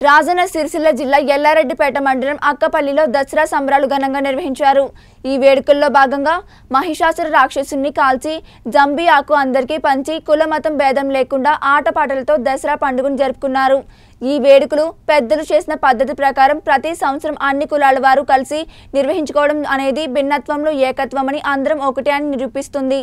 రాజన్న సిరిసిల్ల జిల్లా ఎల్లారెడ్డిపేట మండలం అక్కపల్లిలో దసరా సంబరాలు ఘనంగా నిర్వహించారు। ఈ వేడుకల్లో భాగంగా మహిషాసుర రాక్షసుని కాల్చి జంబి ఆకు అందరికీ పంచి కుల మతం భేదం లేకుండా ఆటపాటలతో దసరా పండుగను జరుపుకున్నారు। ఈ వేడుకలు పెద్దలు చేసిన పద్ధతి ప్రకారం ప్రతి సంవత్సరం అన్ని కులాల వారు కలిసి నిర్వహించుకోవడం అనేది భిన్నత్వంలో ఏకత్వమని అందరం ఒకటే అని నిరూపిస్తుంది।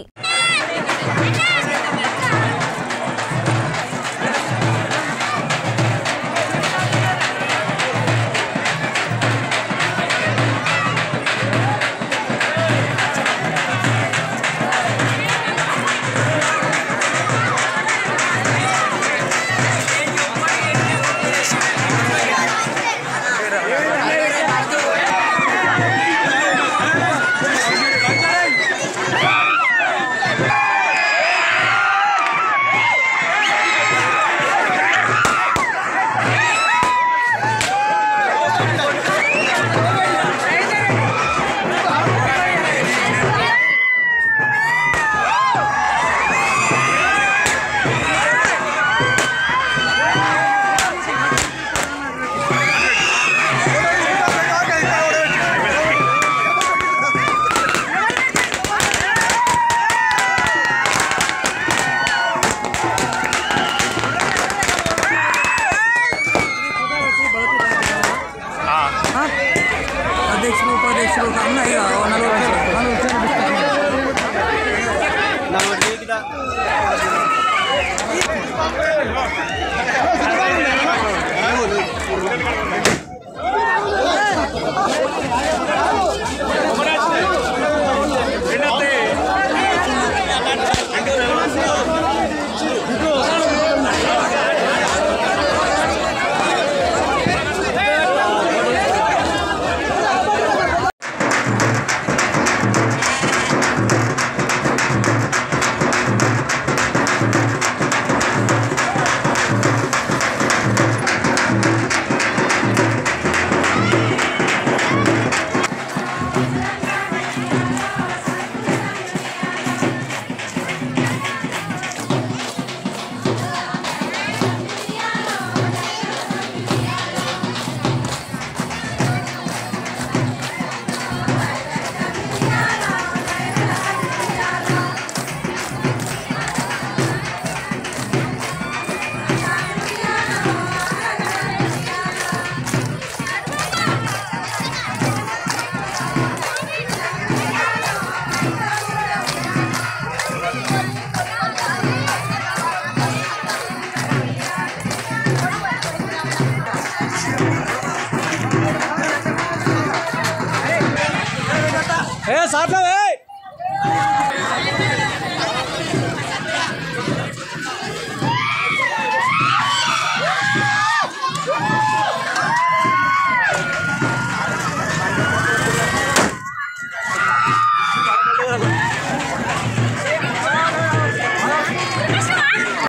साथ में